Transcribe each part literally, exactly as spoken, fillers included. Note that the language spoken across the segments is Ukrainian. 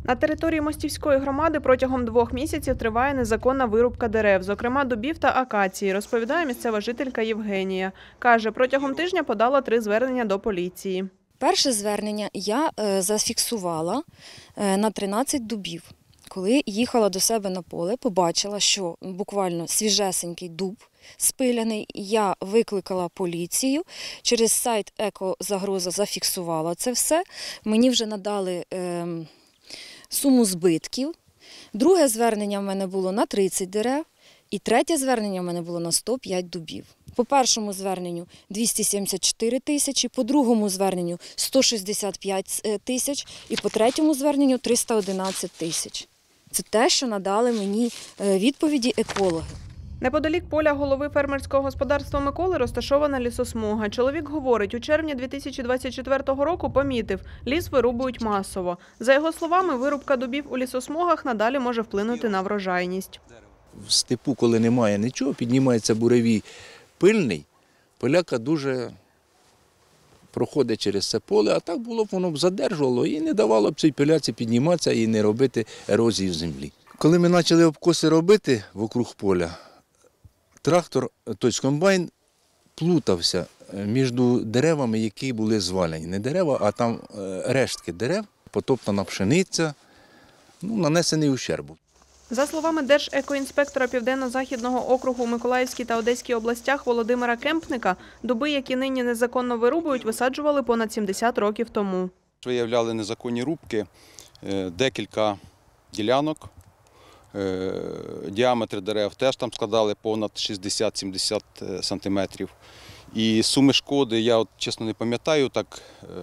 На території Мостівської громади протягом двох місяців триває незаконна вирубка дерев, зокрема дубів та акації, розповідає місцева жителька Євгенія. Каже, протягом тижня подала три звернення до поліції. Перше звернення я зафіксувала на тринадцять дубів. Коли їхала до себе на поле, побачила, що буквально свіжесенький дуб спиляний. Я викликала поліцію, через сайт «Екозагроза» зафіксувала це все. Мені вже надали е, суму збитків. Друге звернення в мене було на тридцять дерев. І третє звернення в мене було на сто п'ять дубів. По першому зверненню двісті сімдесят чотири тисячі, по другому зверненню сто шістдесят п'ять тисяч і по третьому зверненню триста одинадцять тисяч. Це те, що надали мені відповіді екологи. Неподалік поля голови фермерського господарства Миколи розташована лісосмуга. Чоловік говорить, у червні дві тисячі двадцять четвертого року помітив, ліс вирубують масово. За його словами, вирубка дубів у лісосмугах надалі може вплинути на врожайність. В степу, коли немає нічого, піднімається буревій пильний, пиляка дуже проходить через це поле, а так було б воно б задержувало і не давало б цій пиляці підніматися і не робити ерозії в землі. Коли ми почали обкоси робити вокруг поля, трактор, тобто комбайн, плутався між деревами, які були звалені. Не дерева, а там рештки дерев, потоптана пшениця, ну, нанесений ущерб. За словами держекоінспектора Південно-Західного округу у Миколаївській та Одеській областях Володимира Кемпника, дуби, які нині незаконно вирубують, висаджували понад сімдесят років тому. Виявляли незаконні рубки, декілька ділянок, діаметри дерев теж там складали понад шістдесят-сімдесят сантиметрів. І суми шкоди, я от, чесно не пам'ятаю так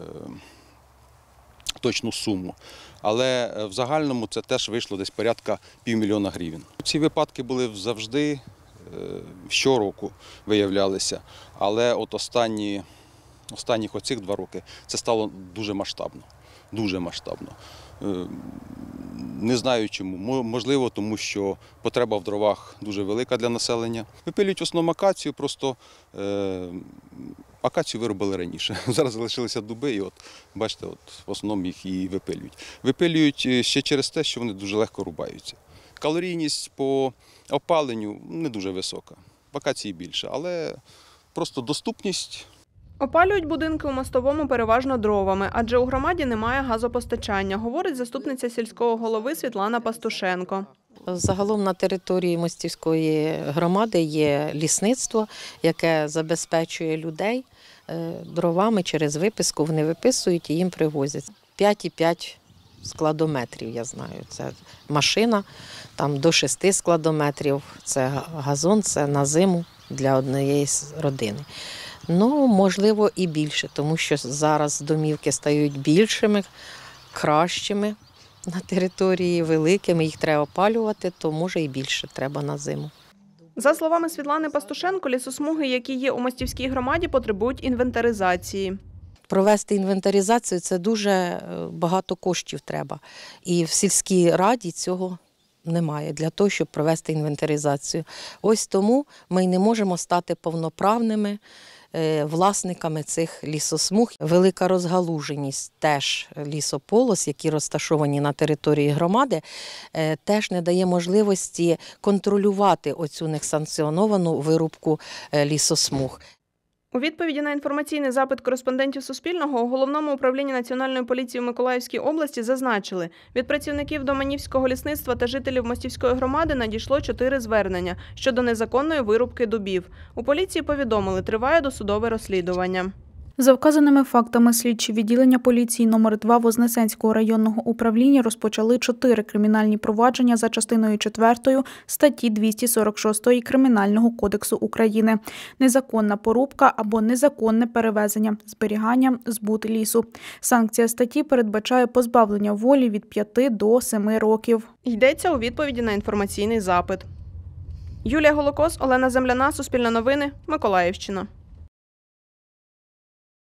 точну суму, але в загальному це теж вийшло десь порядка півмільйона гривень. Ці випадки були завжди, щороку виявлялися, але от останні, останніх оцих два роки це стало дуже масштабно, дуже масштабно. Не знаю чому, можливо, тому що потреба в дровах дуже велика для населення. Випилюють в основному акацію, просто е, акацію виробили раніше. Зараз залишилися дуби і от, бачите, от, в основному їх і випилюють. Випилюють ще через те, що вони дуже легко рубаються. Калорійність по опаленню не дуже висока, в акації більше, але просто доступність. Опалюють будинки у Мостовому переважно дровами, адже у громаді немає газопостачання, говорить заступниця сільського голови Світлана Пастушенко. Загалом на території Мостівської громади є лісництво, яке забезпечує людей дровами через виписку. Вони виписують і їм привозять. п'ять і п'ять складометрів, я знаю. Це машина, там до шести складометрів, це газон, це на зиму для однієї родини. Ну, можливо, і більше, тому що зараз домівки стають більшими, кращими на території, великими, їх треба опалювати, то може і більше треба на зиму. За словами Світлани Пастушенко, лісосмуги, які є у Мостівській громаді, потребують інвентаризації. Провести інвентаризацію – це дуже багато коштів треба. І в сільській раді цього немає для того, щоб провести інвентаризацію. Ось тому ми й не можемо стати повноправними власниками цих лісосмуг. Велика розгалуженість теж лісополос, які розташовані на території громади, теж не дає можливості контролювати оцю несанкціоновану вирубку лісосмуг. У відповіді на інформаційний запит кореспондентів Суспільного у Головному управлінні Національної поліції в Миколаївській області зазначили, від працівників Доманівського лісництва та жителів Мостівської громади надійшло чотири звернення щодо незаконної вирубки дубів. У поліції повідомили, триває досудове розслідування. За вказаними фактами слідчі відділення поліції номер два Вознесенського районного управління розпочали чотири кримінальні провадження за частиною четвертою статті двісті сорок шість Кримінального кодексу України. Незаконна порубка або незаконне перевезення, зберігання, збут лісу. Санкція статті передбачає позбавлення волі від п'яти до семи років. Йдеться у відповіді на інформаційний запит. Юлія Голокос, Олена Земляна, Суспільне новини, Миколаївщина.